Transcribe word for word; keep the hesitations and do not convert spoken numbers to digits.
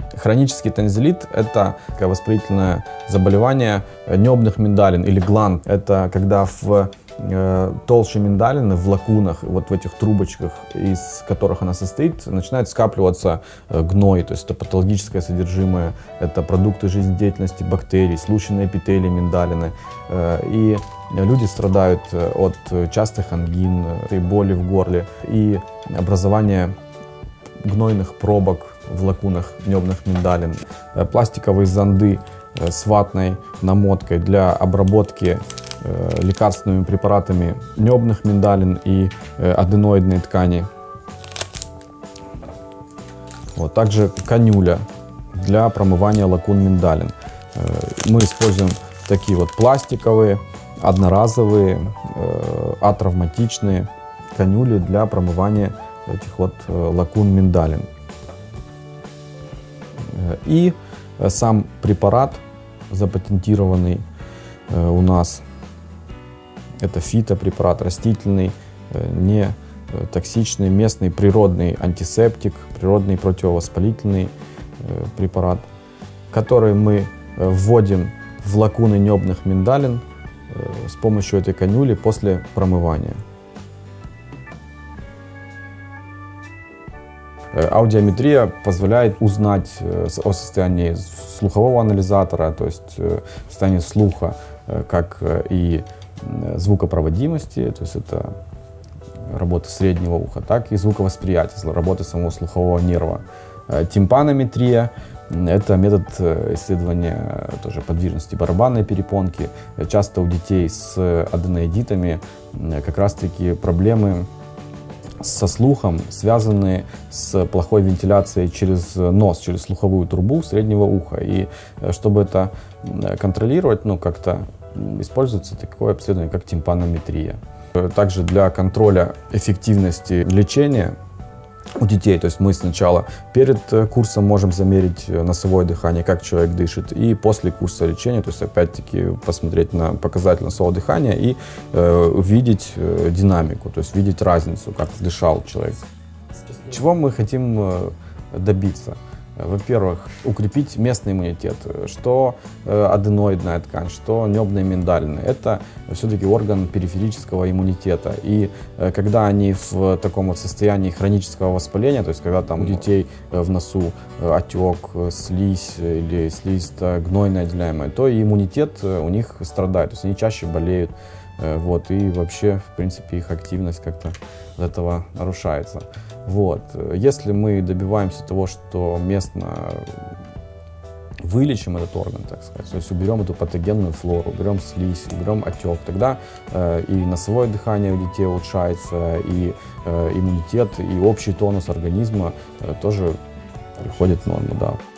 Хронический танзелит – это воспалительное заболевание небных миндалин или гланд. Это когда в э, толще миндалины, в лакунах, вот в этих трубочках, из которых она состоит, начинает скапливаться э, гной, то есть это патологическое содержимое, это продукты жизнедеятельности бактерий, случайные эпителии миндалины. Э, и люди страдают от частых ангин, и боли в горле, и образования гнойных пробок в лакунах небных миндалин. Пластиковые зонды с ватной намоткой для обработки лекарственными препаратами небных миндалин и аденоидной ткани. Вот. Также канюля для промывания лакун миндалин. Мы используем такие вот пластиковые, одноразовые, атравматичные канюли для промывания этих вот лакун миндалин. И сам препарат запатентированный у нас, это фитопрепарат, растительный, не токсичный, местный природный антисептик, природный противовоспалительный препарат, который мы вводим в лакуны небных миндалин с помощью этой канюли после промывания. Аудиометрия позволяет узнать о состоянии слухового анализатора, то есть состояние слуха, как и звукопроводимости, то есть это работа среднего уха, так и звуковосприятия, работа самого слухового нерва. Тимпанометрия – это метод исследования тоже подвижности барабанной перепонки. Часто у детей с аденоидитами как раз-таки проблемы со слухом, связанные с плохой вентиляцией через нос, через слуховую трубу среднего уха. И чтобы это контролировать, ну, как-то используется такое обследование, как тимпанометрия. Также для контроля эффективности лечения у детей, то есть мы сначала перед курсом можем замерить носовое дыхание, как человек дышит, и после курса лечения, то есть опять-таки посмотреть на показатель носового дыхания и э, увидеть э, динамику, то есть видеть разницу, как дышал человек. Чего мы хотим э, добиться? Во-первых, укрепить местный иммунитет, что аденоидная ткань, что небные миндалины. Это все-таки орган периферического иммунитета. И когда они в таком вот состоянии хронического воспаления, то есть когда там у детей в носу отек, слизь или слизисто-гнойная отделяемая, то и иммунитет у них страдает, то есть они чаще болеют. Вот, и вообще, в принципе, их активность как-то от этого нарушается. Вот. Если мы добиваемся того, что местно вылечим этот орган, так сказать, то есть уберем эту патогенную флору, уберем слизь, уберем отек, тогда э, и носовое дыхание у детей улучшается, и э, иммунитет, и общий тонус организма э, тоже приходит в норму, да.